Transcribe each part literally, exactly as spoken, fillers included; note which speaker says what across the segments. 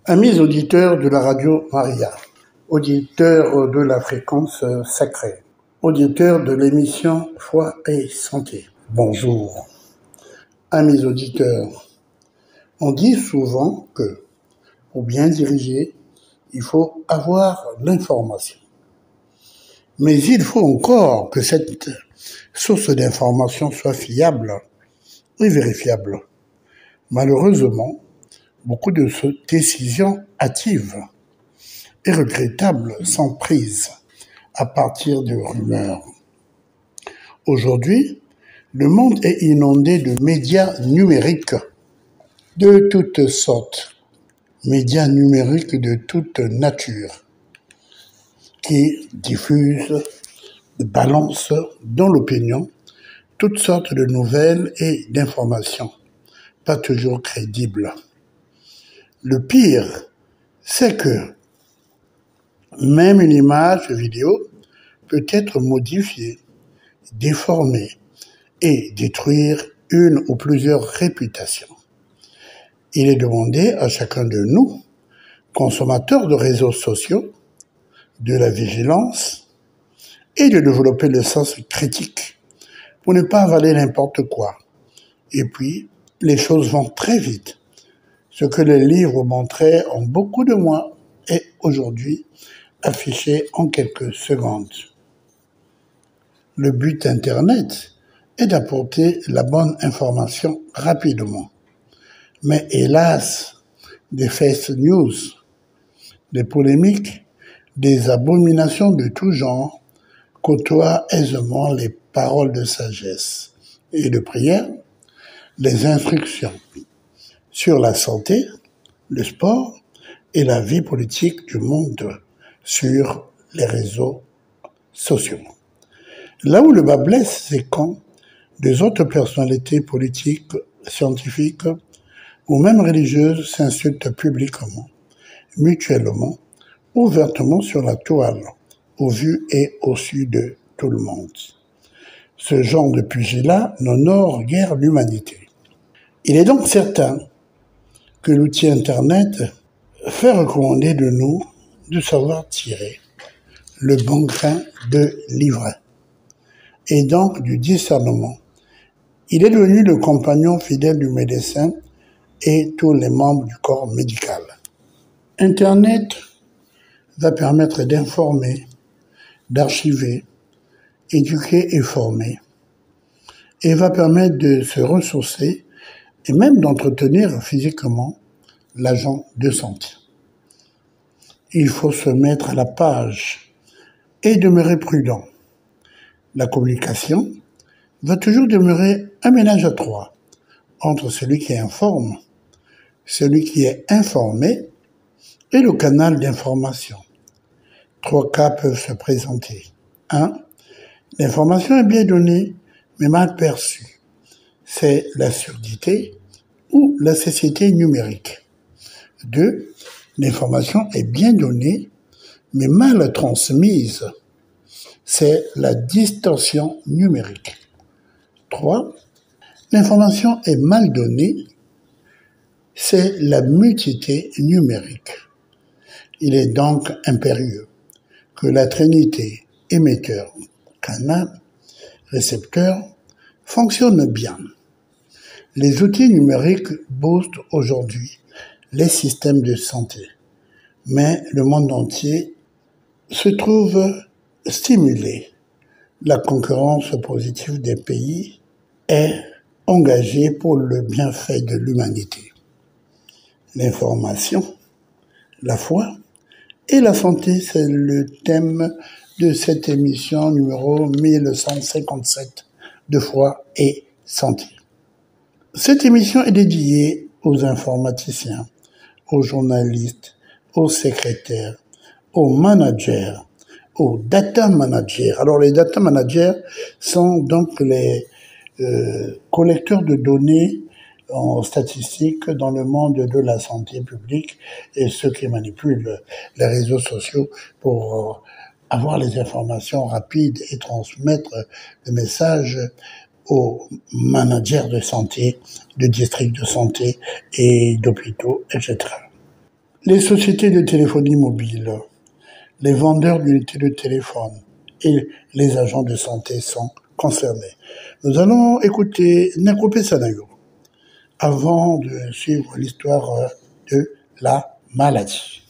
Speaker 1: Amis auditeurs de la radio Maria, auditeurs de la fréquence sacrée, auditeurs de l'émission Foi et Santé, bonjour. Amis auditeurs, on dit souvent que, pour bien diriger, il faut avoir l'information. Mais il faut encore que cette source d'information soit fiable et vérifiable. Malheureusement, beaucoup de décisions hâtives et regrettables sont prises à partir de rumeurs. Aujourd'hui, le monde est inondé de médias numériques de toutes sortes, médias numériques de toute nature, qui diffusent, balancent dans l'opinion toutes sortes de nouvelles et d'informations, pas toujours crédibles. Le pire, c'est que même une image vidéo peut être modifiée, déformée et détruire une ou plusieurs réputations. Il est demandé à chacun de nous, consommateurs de réseaux sociaux, de la vigilance et de développer le sens critique pour ne pas avaler n'importe quoi. Et puis, les choses vont très vite. Ce que les livres montraient en beaucoup de mois est aujourd'hui affiché en quelques secondes. Le but d'Internet est d'apporter la bonne information rapidement. Mais hélas, des fake news, des polémiques, des abominations de tout genre côtoient aisément les paroles de sagesse et de prière, les instructions sur la santé, le sport et la vie politique du monde sur les réseaux sociaux. Là où le bas blesse, c'est quand des autres personnalités politiques, scientifiques ou même religieuses s'insultent publiquement, mutuellement, ouvertement sur la toile, au vu et au su de tout le monde. Ce genre de pugilat n'honore guère l'humanité. Il est donc certain que l'outil Internet fait recommander de nous de savoir tirer le bon grain de livret et donc du discernement. Il est devenu le compagnon fidèle du médecin et tous les membres du corps médical. Internet va permettre d'informer, d'archiver, éduquer et former, et va permettre de se ressourcer et même d'entretenir physiquement l'agent de santé. Il faut se mettre à la page et demeurer prudent. La communication va toujours demeurer un ménage à trois entre celui qui informe, celui qui est informé et le canal d'information. Trois cas peuvent se présenter. un. L'information est bien donnée, mais mal perçue. C'est la surdité ou la cécité numérique. deux. L'information est bien donnée, mais mal transmise. C'est la distorsion numérique. trois. L'information est mal donnée, c'est la mutité numérique. Il est donc impérieux que la trinité émetteur, canal, récepteur fonctionne bien. Les outils numériques boostent aujourd'hui les systèmes de santé, mais le monde entier se trouve stimulé. La concurrence positive des pays est engagée pour le bienfait de l'humanité. L'information, la foi et la santé, c'est le thème de cette émission numéro mille cent cinquante-sept de Foi et Santé. Cette émission est dédiée aux informaticiens, aux journalistes, aux secrétaires, aux managers, aux data managers. Alors les data managers sont donc les euh, collecteurs de données en statistique dans le monde de la santé publique et ceux qui manipulent les réseaux sociaux pour avoir les informations rapides et transmettre le message aux managers de santé, de districts de santé et d'hôpitaux, et cetera. Les sociétés de téléphonie mobile, les vendeurs d'unités de téléphone et les agents de santé sont concernés. Nous allons écouter Nakopé Sanayo avant de suivre l'histoire de la maladie.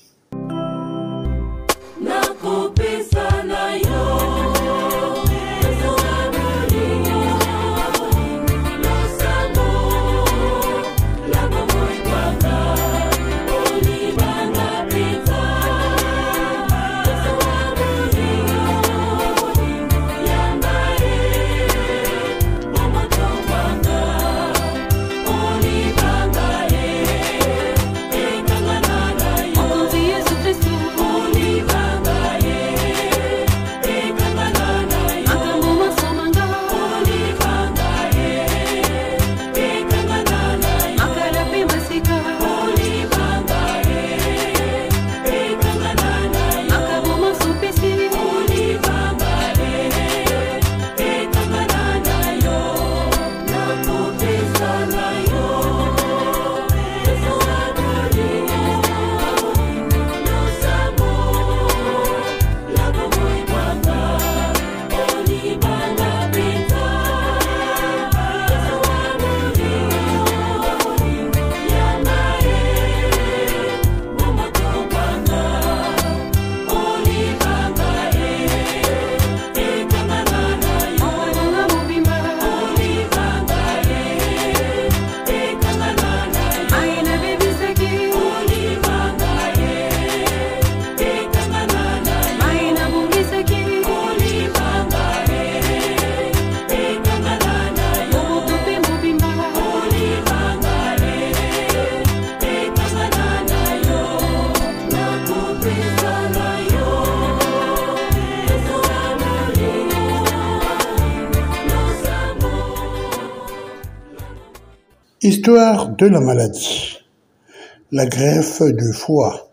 Speaker 1: Histoire de la maladie. La greffe de foie.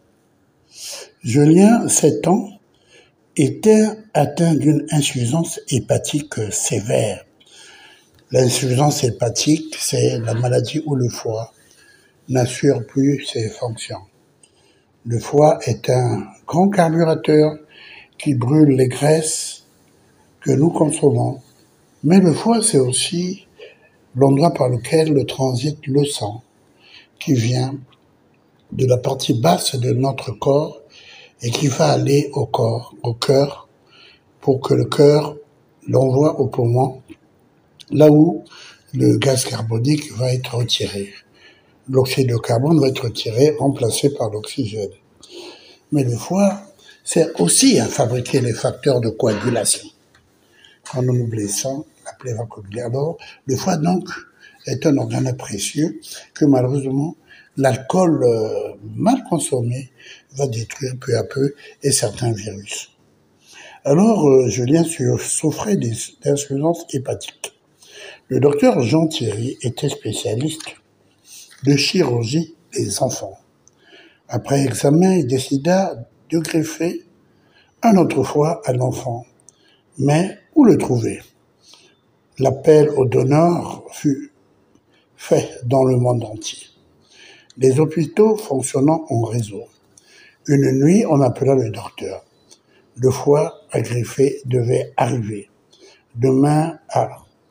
Speaker 1: Julien, sept ans, était atteint d'une insuffisance hépatique sévère. L'insuffisance hépatique, c'est la maladie où le foie n'assure plus ses fonctions. Le foie est un grand carburateur qui brûle les graisses que nous consommons. Mais le foie, c'est aussi l'endroit par lequel le transite le sang, qui vient de la partie basse de notre corps et qui va aller au corps, au cœur, pour que le cœur l'envoie au poumon, là où le gaz carbonique va être retiré. L'oxyde de carbone va être retiré, remplacé par l'oxygène. Mais le foie sert aussi à fabriquer les facteurs de coagulation. Quand nous nous blessons, la plaie va coaguler. Alors, le foie, donc, est un organe précieux que, malheureusement, l'alcool euh, mal consommé va détruire peu à peu et certains virus. Alors, euh, Julien souffrait d'insuffisance hépatique. Le docteur Jean Thierry était spécialiste de chirurgie des enfants. Après examen, il décida de greffer un autre foie à l'enfant. Mais où le trouver? L'appel au donneur fut fait dans le monde entier. Les hôpitaux fonctionnant en réseau. Une nuit, on appela le docteur. Le foie à greffer devait arriver demain à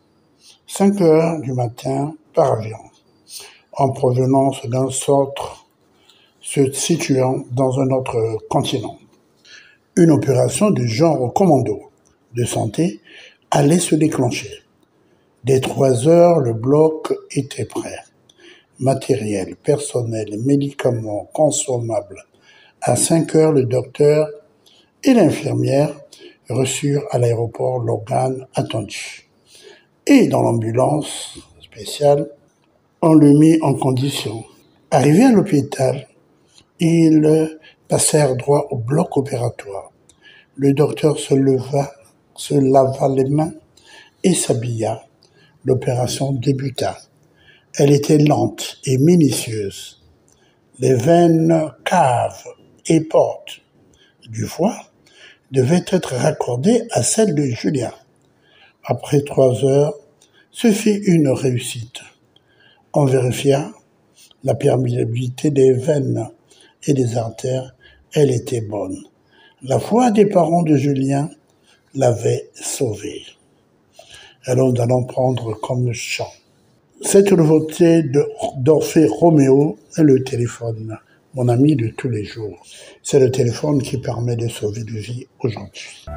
Speaker 1: cinq heures du matin par avion, en provenance d'un centre se situant dans un autre continent. Une opération du genre commando de santé allait se déclencher. Dès trois heures, le bloc était prêt. Matériel, personnel, médicaments, consommables. À cinq heures, le docteur et l'infirmière reçurent à l'aéroport l'organe attendu. Et dans l'ambulance spéciale, on le mit en condition. Arrivé à l'hôpital, ils passèrent droit au bloc opératoire. Le docteur se leva, se lava les mains et s'habilla. L'opération débuta. Elle était lente et minutieuse. Les veines caves et portes du foie devaient être raccordées à celles de Julien. Après trois heures, ce fut une réussite. On vérifia la perméabilité des veines et des artères, elle était bonne. La foi des parents de Julien l'avait sauvé. Alors nous allons prendre comme chant cette nouveauté d'Orphée Roméo est le téléphone, mon ami de tous les jours. C'est le téléphone qui permet de sauver des vies aujourd'hui.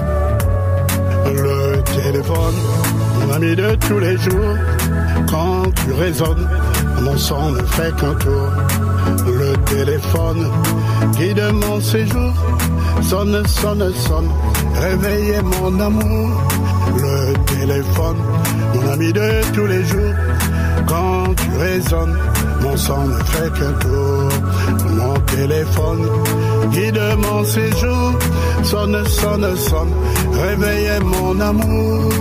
Speaker 2: Le téléphone, mon ami de tous les jours, quand tu résonnes, mon sang ne fait qu'un tour. Le téléphone, guide mon séjour, sonne, sonne, sonne, réveillez mon amour. Le téléphone, mon ami de tous les jours, quand tu résonnes, mon sang ne fait qu'un tour. Mon téléphone, guide mon séjour, sonne, sonne, sonne, réveillez mon amour.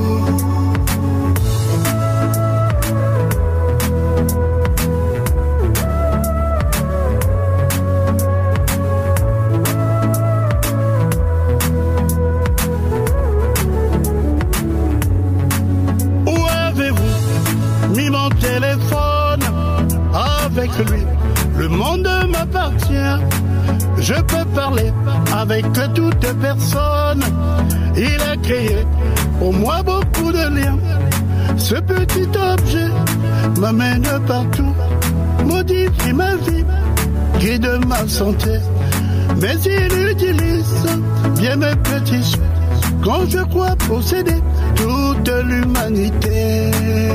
Speaker 2: Avec lui, le monde m'appartient. Je peux parler avec toute personne. Il a créé pour moi beaucoup de liens. Ce petit objet m'amène partout, modifie ma vie, guide ma santé. Mais il utilise bien mes petits sous quand je crois posséder toute l'humanité.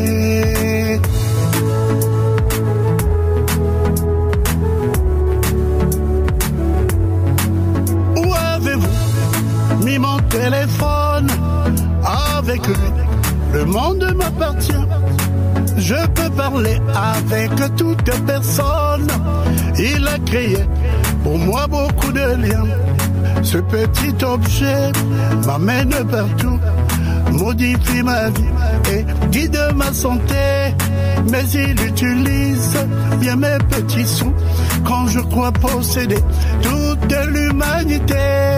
Speaker 2: Mis mon téléphone, avec lui, le monde m'appartient. Je peux parler avec toute personne. Il a créé pour moi beaucoup de liens. Ce petit objet m'amène partout, modifie ma vie et guide ma santé. Mais il utilise bien mes petits sous quand je crois posséder toute l'humanité.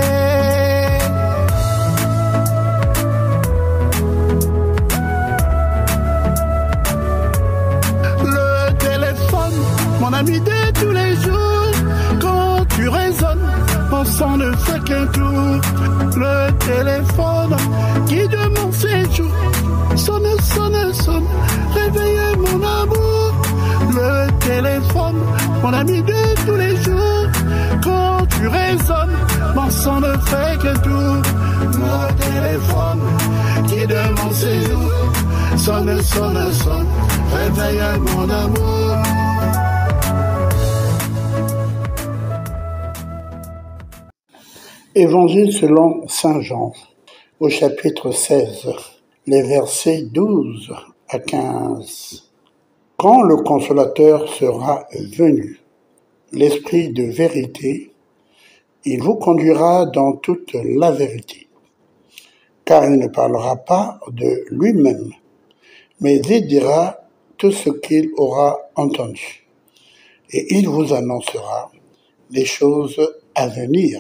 Speaker 2: Mon ami de tous les jours, quand tu résonnes, mon sang ne fait qu'un tour. Le téléphone guide mon séjour, sonne, sonne, sonne, réveille mon amour. Le téléphone, mon ami de tous les jours, quand tu résonnes, mon sang ne fait qu'un tour. Le téléphone guide mon séjour, sonne, sonne, sonne, réveille mon amour.
Speaker 1: Évangile selon saint Jean, au chapitre seize, les versets douze à quinze. Quand le Consolateur sera venu, l'Esprit de vérité, il vous conduira dans toute la vérité, car il ne parlera pas de lui-même, mais il dira tout ce qu'il aura entendu, et il vous annoncera les choses à venir.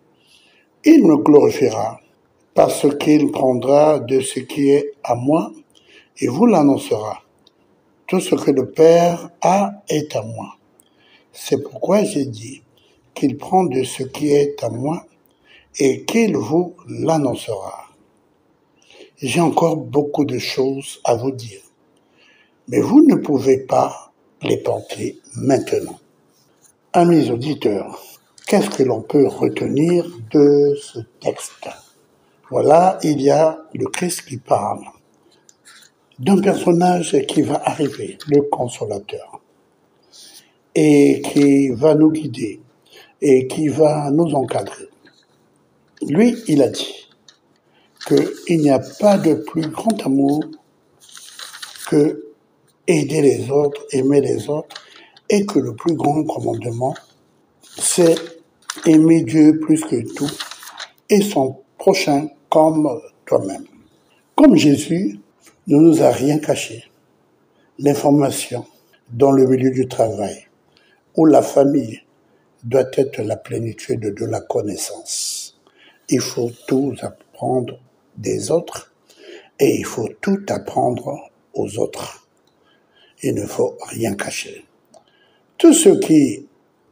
Speaker 1: Il me glorifiera parce qu'il prendra de ce qui est à moi et vous l'annoncera. Tout ce que le Père a est à moi. C'est pourquoi j'ai dit qu'il prend de ce qui est à moi et qu'il vous l'annoncera. J'ai encore beaucoup de choses à vous dire, mais vous ne pouvez pas les porter maintenant. Amis auditeurs, qu'est-ce que l'on peut retenir de ce texte? Voilà, il y a le Christ qui parle d'un personnage qui va arriver, le Consolateur, et qui va nous guider, et qui va nous encadrer. Lui, il a dit qu'il n'y a pas de plus grand amour que aider les autres, aimer les autres, et que le plus grand commandement, c'est aimer Dieu plus que tout et son prochain comme toi-même. Comme Jésus ne nous a rien caché, l'information dans le milieu du travail ou la famille doit être la plénitude de la connaissance. Il faut tout apprendre des autres et il faut tout apprendre aux autres. Il ne faut rien cacher. Tout ce qui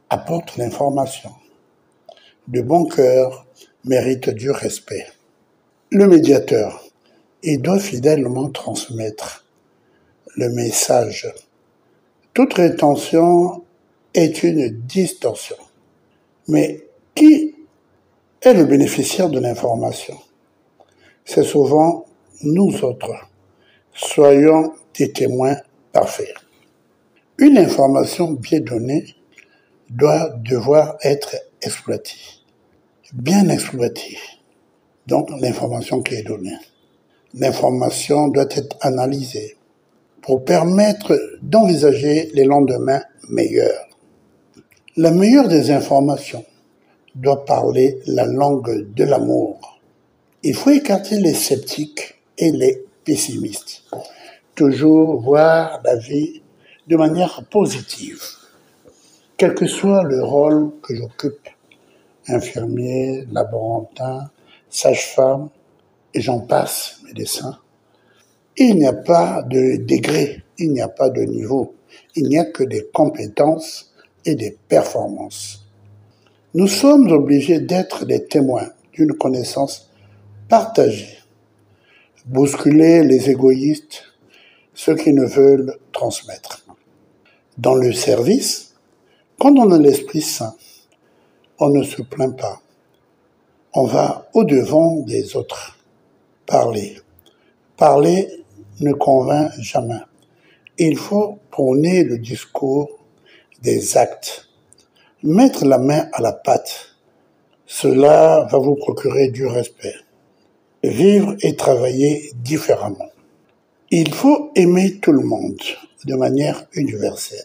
Speaker 1: apporte l'information. De bon cœur mérite du respect. Le médiateur, il doit fidèlement transmettre le message. Toute rétention est une distorsion. Mais qui est le bénéficiaire de l'information? C'est souvent nous autres. Soyons des témoins parfaits. Une information bien donnée doit devoir être exploitée, bien exploitée. Donc l'information qui est donnée. L'information doit être analysée pour permettre d'envisager les lendemains meilleurs. La meilleure des informations doit parler la langue de l'amour. Il faut écarter les sceptiques et les pessimistes. Toujours voir la vie de manière positive. Quel que soit le rôle que j'occupe, infirmier, laborantin, sage-femme, et j'en passe, médecin, il n'y a pas de degré, il n'y a pas de niveau, il n'y a que des compétences et des performances. Nous sommes obligés d'être des témoins d'une connaissance partagée, bousculer les égoïstes, ceux qui ne veulent transmettre. Dans le service, quand on a l'Esprit Saint, on ne se plaint pas. On va au-devant des autres. Parler. Parler ne convainc jamais. Il faut prôner le discours des actes. Mettre la main à la pâte. Cela va vous procurer du respect. Vivre et travailler différemment. Il faut aimer tout le monde de manière universelle.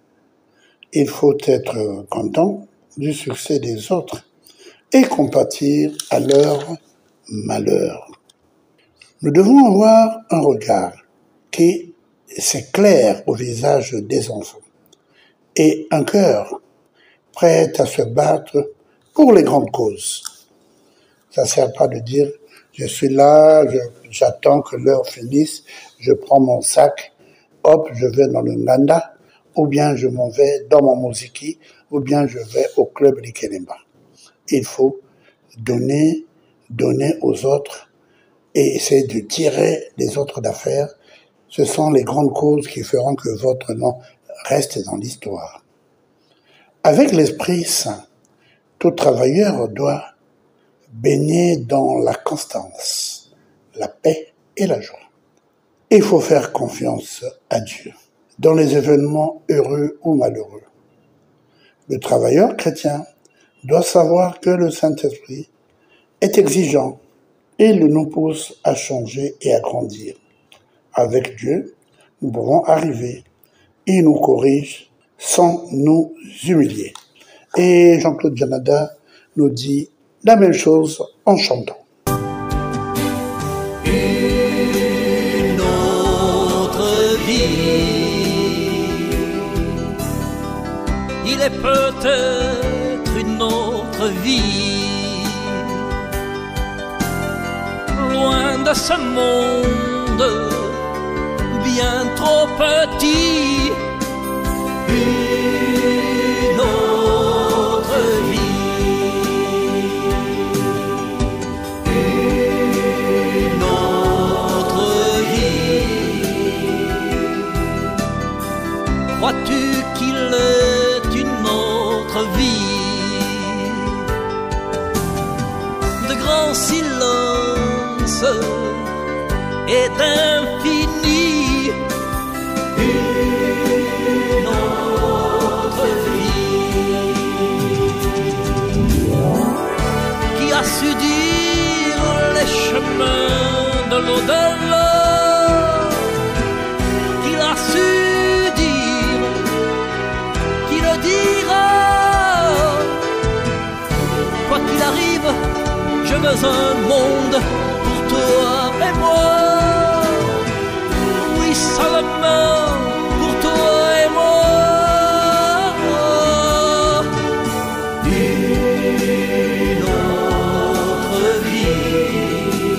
Speaker 1: Il faut être content du succès des autres et compatir à leur malheur. Nous devons avoir un regard qui s'éclaire au visage des enfants et un cœur prêt à se battre pour les grandes causes. Ça ne sert pas de dire « je suis là, je, j'attends que l'heure finisse, je prends mon sac, hop, je vais dans le Nganda, ou bien je m'en vais dans mon Moziki, ou bien je vais au club Likelemba ». Il faut donner, donner aux autres et essayer de tirer les autres d'affaires. Ce sont les grandes causes qui feront que votre nom reste dans l'histoire. Avec l'Esprit Saint, tout travailleur doit baigner dans la constance, la paix et la joie. Il faut faire confiance à Dieu dans les événements heureux ou malheureux. Le travailleur chrétien doit savoir que le Saint-Esprit est exigeant et il nous pousse à changer et à grandir. Avec Dieu, nous pouvons arriver. Il nous corrige sans nous humilier. Et Jean-Claude Janada nous dit la même chose en chantant.
Speaker 3: Une autre vie, il est peut-être une autre vie, loin de ce monde bien trop petit. Une autre vie, une autre vie. Crois-tu qu'il est une autre vie? De grands silences et d'infini. Une autre vie qui a su dire les chemins de l'au-delà, qu'il a su dire, qui le dira. Quoi qu'il arrive, je veux un monde pour toi et moi. Oui, seulement pour toi et moi. Une autre vie,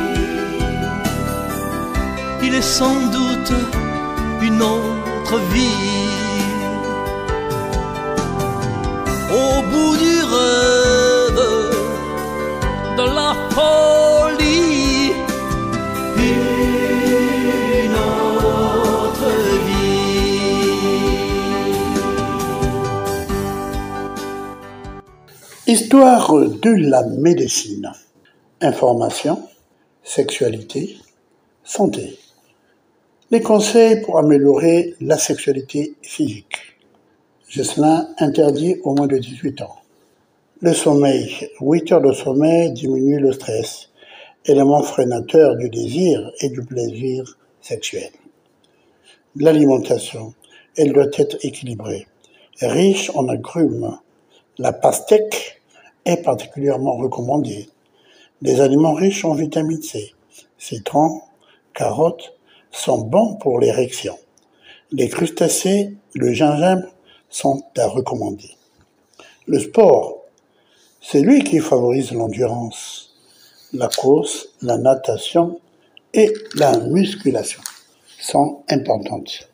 Speaker 3: il est sans doute une autre vie
Speaker 1: Histoire de la médecine. Information, sexualité, santé. Les conseils pour améliorer la sexualité physique. Jocelyn interdit au moins de dix-huit ans. Le sommeil. huit heures de sommeil diminue le stress, élément freinateur du désir et du plaisir sexuel. L'alimentation. Elle doit être équilibrée. Riche en agrumes. La pastèque est particulièrement recommandée. Les aliments riches en vitamine C, citron, carottes, sont bons pour l'érection. Les crustacés, le gingembre sont à recommander. Le sport, c'est lui qui favorise l'endurance. La course, la natation et la musculation sont importantes.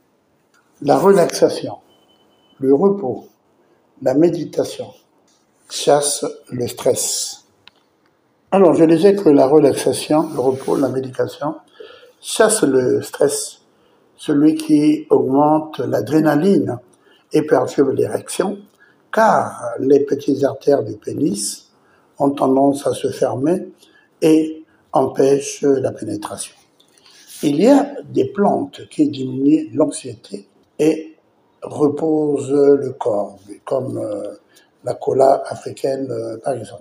Speaker 1: La relaxation, le repos, la méditation chasse le stress. Alors, je disais que la relaxation, le repos, la méditation chasse le stress, celui qui augmente l'adrénaline et perturbe l'érection, car les petites artères du pénis ont tendance à se fermer et empêchent la pénétration. Il y a des plantes qui diminuent l'anxiété et reposent le corps, comme euh, la cola africaine, euh, par exemple.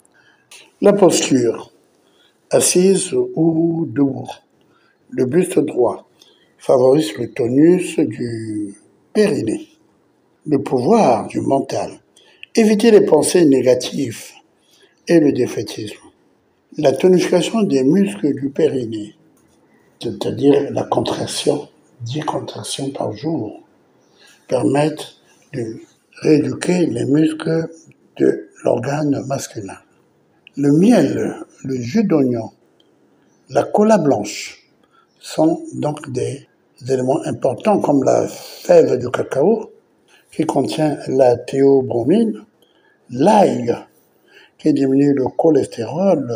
Speaker 1: La posture, assise ou debout. Le buste droit favorise le tonus du périnée. Le pouvoir du mental. Éviter les pensées négatives et le défaitisme. La tonification des muscles du périnée, c'est-à-dire la contraction, dix contractions par jour, permettent de rééduquer les muscles de l'organe masculin. Le miel, le jus d'oignon, la cola blanche sont donc des éléments importants comme la fève de cacao qui contient la théobromine, l'ail qui diminue le cholestérol,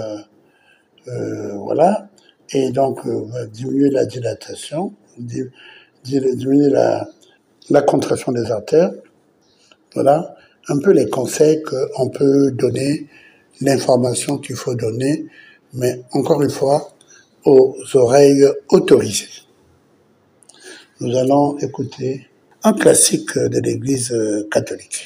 Speaker 1: euh, voilà, et donc euh, va diminuer la dilatation, diminuer la, la contraction des artères. Voilà un peu les conseils qu'on peut donner, l'information qu'il faut donner, mais encore une fois, aux oreilles autorisées. Nous allons écouter un classique de l'Église catholique.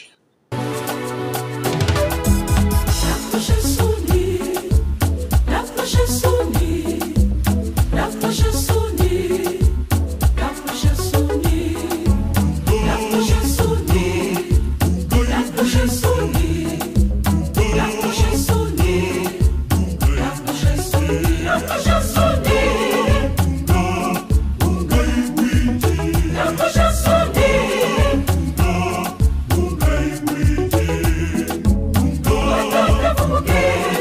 Speaker 4: Yeah.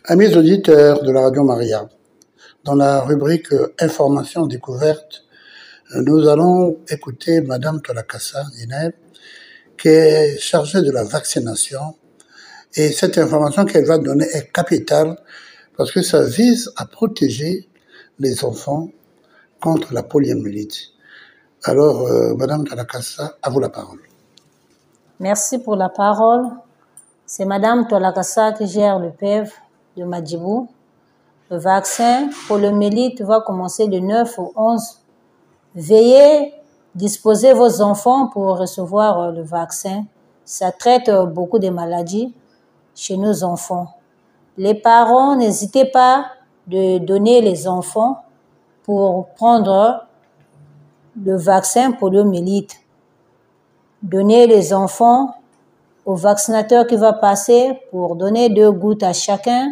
Speaker 1: Amis auditeurs de la Radio Maria, dans la rubrique Information découverte, nous allons écouter Madame Tolakassa Zineb, qui est chargée de la vaccination. Et cette information qu'elle va donner est capitale parce que ça vise à protéger les enfants contre la poliomyélite. Alors, euh, Madame Tolakassa, à vous la parole.
Speaker 4: Merci pour la parole. C'est Madame Tolakassa qui gère le P E V de Madjibou. Le vaccin poliomyélite va commencer de neuf au onze. Veillez, disposez vos enfants pour recevoir le vaccin. Ça traite beaucoup de maladies chez nos enfants. Les parents, n'hésitez pas de donner les enfants pour prendre le vaccin poliomyélite. Donnez les enfants au vaccinateur qui va passer pour donner deux gouttes à chacun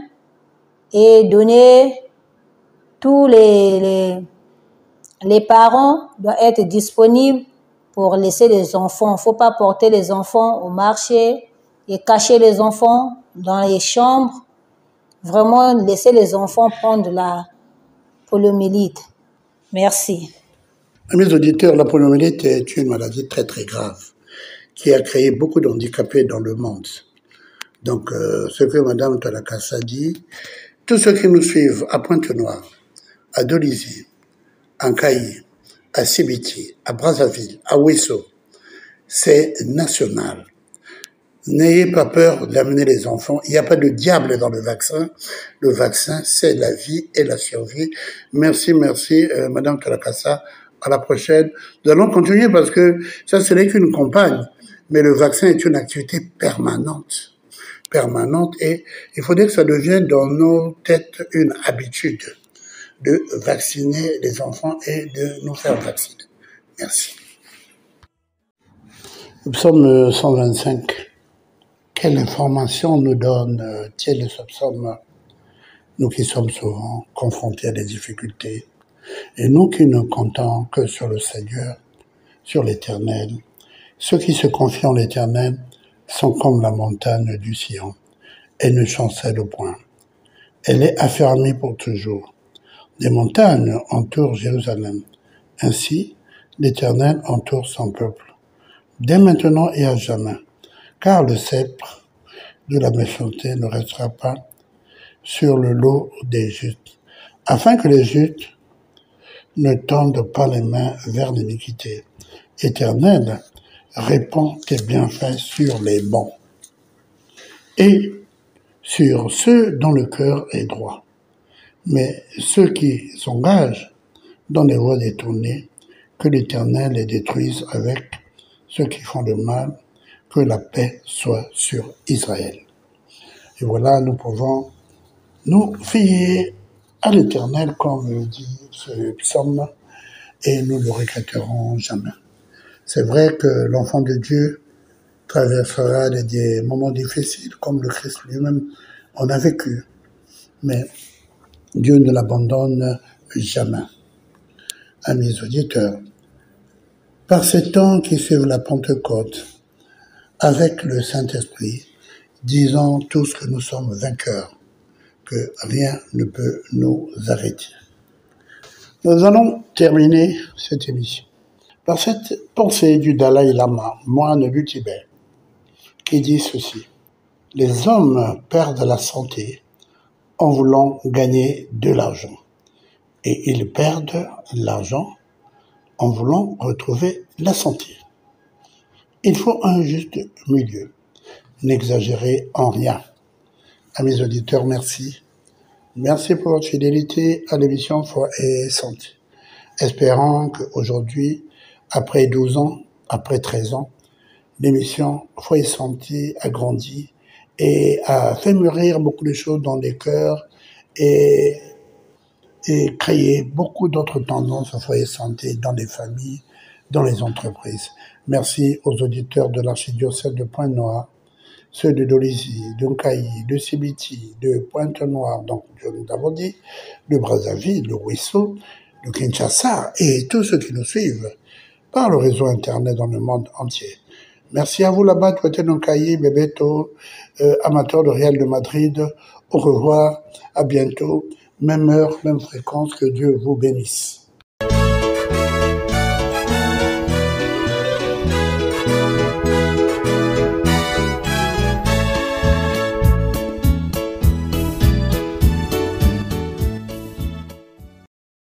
Speaker 4: et donner tous les, les, les parents doivent être disponibles pour laisser les enfants. Il ne faut pas porter les enfants au marché et cacher les enfants dans les chambres. Vraiment, laisser les enfants prendre la poliomyélite. Merci.
Speaker 1: Mes auditeurs, la poliomyélite est une maladie très très grave qui a créé beaucoup d'handicapés dans le monde. Donc, euh, ce que Madame Tolakassa dit, tous ceux qui nous suivent à Pointe-Noire, à Dolisie, en Caï, à Sibiti, à Brazzaville, à Ouesso, c'est national. N'ayez pas peur d'amener les enfants. Il n'y a pas de diable dans le vaccin. Le vaccin, c'est la vie et la survie. Merci, merci, euh, Madame Tolakassa. À la prochaine. Nous allons continuer parce que ça, ce n'est qu'une campagne. Mais le vaccin est une activité permanente. Permanente. Et il faudrait que ça devienne dans nos têtes une habitude de vacciner les enfants et de nous faire vacciner. Merci. Psaume cent vingt-cinq. Quelle information nous donne-t-il ce psaume, nous qui sommes souvent confrontés à des difficultés, et nous qui ne comptons que sur le Seigneur, sur l'Éternel. Ceux qui se confient en l'Éternel sont comme la montagne du Sion. Elle ne chancelle point. Elle est affermie pour toujours. Des montagnes entourent Jérusalem. Ainsi, l'Éternel entoure son peuple, dès maintenant et à jamais. Car le sceptre de la méchanceté ne restera pas sur le lot des justes, afin que les justes ne tendent pas les mains vers l'iniquité. Éternel, répands tes bienfaits sur les bons et sur ceux dont le cœur est droit. Mais ceux qui s'engagent dans les voies détournées, que l'Éternel les détruise avec ceux qui font le mal, que la paix soit sur Israël. Et voilà, nous pouvons nous fier à l'Éternel, comme dit ce psaume, et nous ne le regretterons jamais. C'est vrai que l'enfant de Dieu traversera des, des moments difficiles, comme le Christ lui-même en a vécu. Mais Dieu ne l'abandonne jamais. Amis auditeurs, par ces temps qui suivent la Pentecôte, avec le Saint-Esprit, disons tous que nous sommes vainqueurs, que rien ne peut nous arrêter. Nous allons terminer cette émission par cette pensée du Dalai Lama, moine du Tibet, qui dit ceci: « Les hommes perdent la santé en voulant gagner de l'argent, et ils perdent l'argent en voulant retrouver la santé. Il faut un juste milieu, n'exagérez en rien. » Amis auditeurs, merci. Merci pour votre fidélité à l'émission Foi et Santé. Espérant qu'aujourd'hui, après douze ans, après treize ans, l'émission Foi et Santé a grandi et a fait mûrir beaucoup de choses dans les cœurs et, et créé beaucoup d'autres tendances au Foi et Santé dans les familles, dans les entreprises. Merci aux auditeurs de l'archidiocèse de Pointe-Noire, ceux de Dolisie, de Nkaï, de Sibiti, de Pointe-Noire, donc nous avons dit, de Brazzaville, de Ouesso, de Kinshasa et tous ceux qui nous suivent par le réseau Internet dans le monde entier. Merci à vous là-bas, Touateno Kaye, Bebeto, euh, amateur de Real de Madrid. Au revoir, à bientôt, même heure, même fréquence, que Dieu vous bénisse.